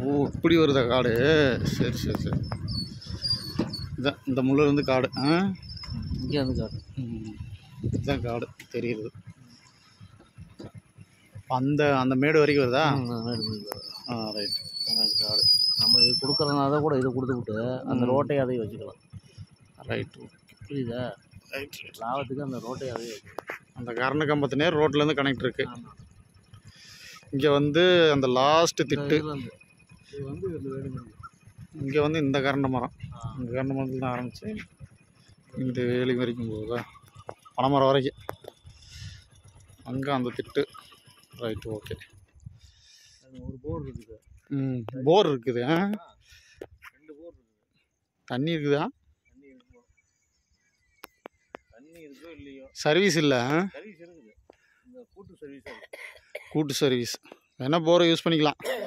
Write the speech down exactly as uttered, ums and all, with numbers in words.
ஓ இப்படி வருதா காடு? சரி சரி சரி. இதான் இந்த முள்ள இருந்து காடு. ஆ இங்கே வந்து காடு. இதுதான் காடு தெரியுது. அந்த அந்த மேடு வரைக்கும் வருதா? மேடு வரைக்கும் வருது. ஆ ரைட். அதான் காடு. நம்ம இது கொடுக்குறதுனால கூட இதை கொடுத்து விட்டு அந்த ரோட்டை அதையும் வச்சுக்கலாம். ரைட். புரியுதா? Right right. லாபத்துக்கு அந்த ரோட்டை அதையும் வச்சுக்கலாம். அந்த கரண்ட் கம்பத்து நேர் ரோட்லேருந்து கனெக்ட் இருக்கு. இங்கே வந்து அந்த லாஸ்ட்டு திட்டு இது வந்து இங்கே வந்து இந்த கரண்ட் மரம், இந்த கரண்ட் மரத்தில் தான் ஆரம்பிச்சு இந்த வேலி வரைக்கும் போகுதா, பனைமரம் வரைக்கும். அங்கே அந்த திட்டு. Right okay. ஒரு போர் இருக்குது. ம் போர் இருக்குது. ரெண்டு போர் இருக்குது. தண்ணி இருக்குதா? தண்ணி இருக்கும். தண்ணி இருக்கோ இல்லையோ சர்வீஸ் இல்லை. சர்வீஸ் இருக்குது. இந்த கூட்டு சர்வீஸ். கூட்டு சர்வீஸ் வேணால் போரை யூஸ் பண்ணிக்கலாம்.